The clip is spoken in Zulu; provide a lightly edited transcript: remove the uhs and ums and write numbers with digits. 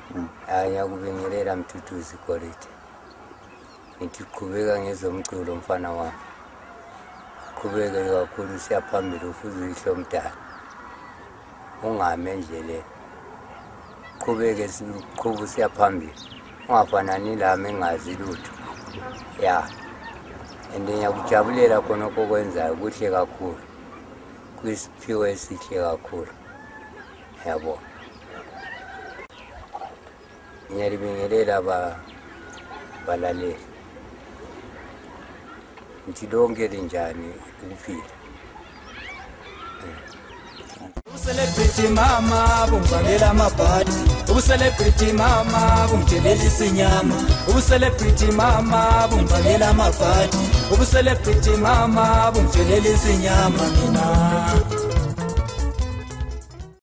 Ngiyakubingelela Mduduzi Golide. Ngithi qhubeka ngezomculo mfana wami. Qhubeka kakhulu siyaphambili ufuze uyihlomdala. Ungame endleleni. Qhubeke siqhubu siyaphambili. Ungafanani lami engazi lutho. Ya. Ngiyakujabulela khonokho okwenzayo kuhle kakhulu. Kwisiphiwo esihle kakhulu. Yabo. Ngiyalibingelela balaleli. Ngithi lonke linjani ukuphila. Celebrity mama bungibangela amabhadi, celebrity mama bungithelele isinyama, celebrity mama bungibangela amabhadi, celebrity mama bungithelele isinyama mina.